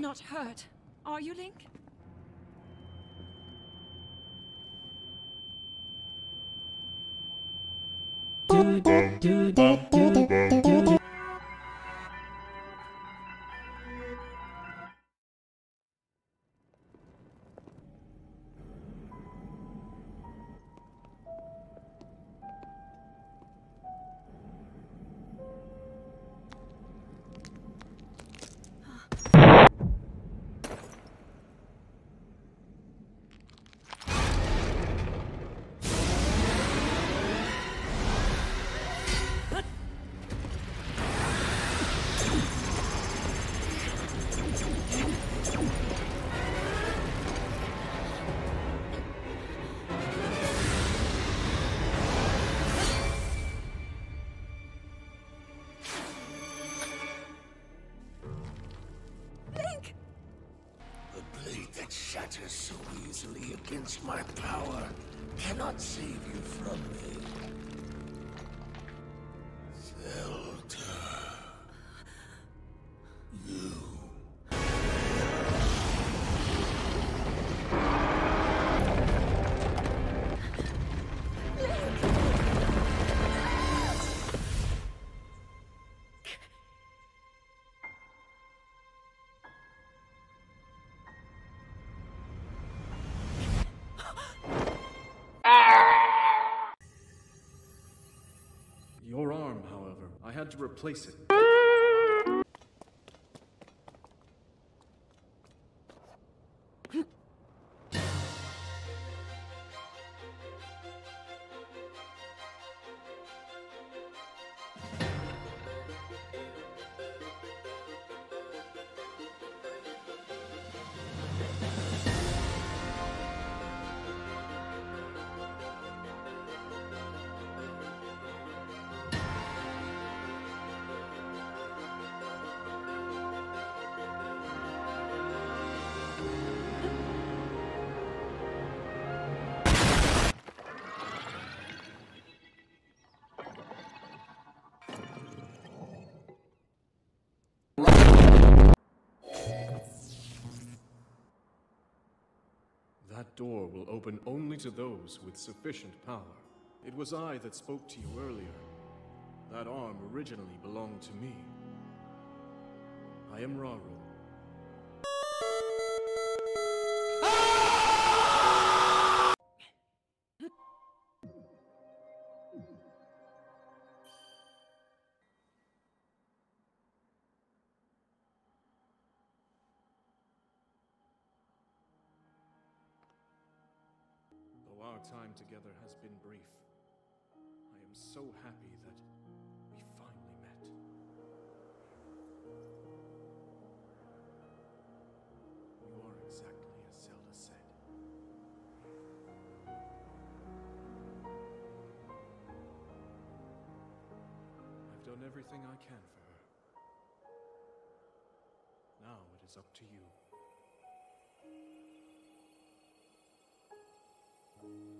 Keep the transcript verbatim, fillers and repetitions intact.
not hurt, are you, Link? Do do do do do do do. Shatters so easily against my power cannot save you from me. Zelda. You. Your arm, however, I had to replace it. That door will open only to those with sufficient power. It was I that spoke to you earlier. That arm originally belonged to me. I am Rauru. Our time together has been brief. I am so happy that we finally met. You are exactly as Zelda said. I've done everything I can for her. Now it is up to you.